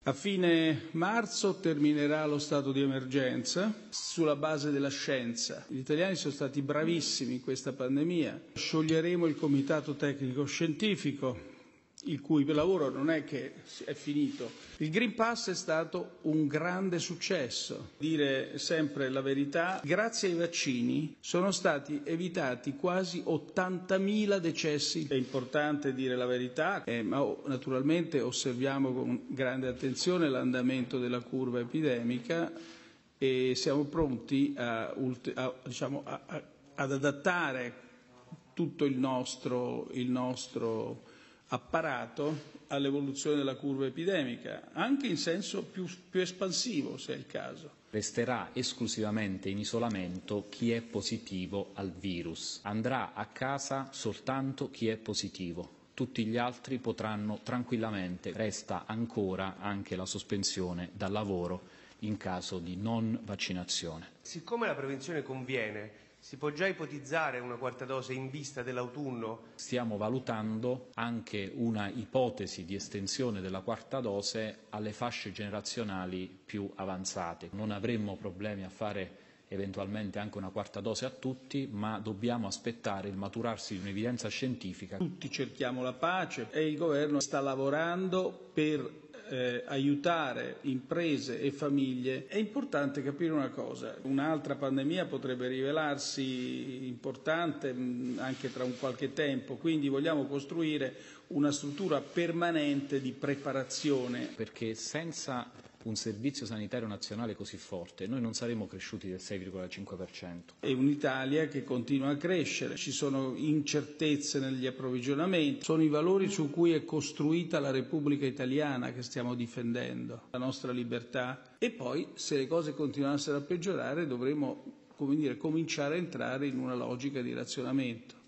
A fine marzo terminerà lo stato di emergenza sulla base della scienza. Gli italiani sono stati bravissimi in questa pandemia. Scioglieremo il comitato tecnico scientifico, il cui lavoro non è che è finito. Il Green Pass è stato un grande successo. Dire sempre la verità, grazie ai vaccini sono stati evitati quasi 80.000 decessi. È importante dire la verità, ma naturalmente osserviamo con grande attenzione l'andamento della curva epidemica e siamo pronti ad adattare tutto il nostro apparato all'evoluzione della curva epidemica, anche in senso più espansivo, se è il caso. Resterà esclusivamente in isolamento chi è positivo al virus. Andrà a casa soltanto chi è positivo. Tutti gli altri potranno tranquillamente. Resta ancora anche la sospensione dal lavoro in caso di non vaccinazione. Siccome la prevenzione conviene, si può già ipotizzare una quarta dose in vista dell'autunno? Stiamo valutando anche una ipotesi di estensione della quarta dose alle fasce generazionali più avanzate. Non avremmo problemi a fare eventualmente anche una quarta dose a tutti, ma dobbiamo aspettare il maturarsi di un'evidenza scientifica. Tutti cerchiamo la pace e il governo sta lavorando per aiutare imprese e famiglie. È importante capire una cosa: un'altra pandemia potrebbe rivelarsi importante anche tra un qualche tempo, quindi vogliamo costruire una struttura permanente di preparazione. Perché senza un servizio sanitario nazionale così forte noi non saremo cresciuti del 6,5%. È un'Italia che continua a crescere, ci sono incertezze negli approvvigionamenti, sono i valori su cui è costruita la Repubblica Italiana che stiamo difendendo, la nostra libertà, e poi se le cose continuassero a peggiorare dovremo, cominciare a entrare in una logica di razionamento.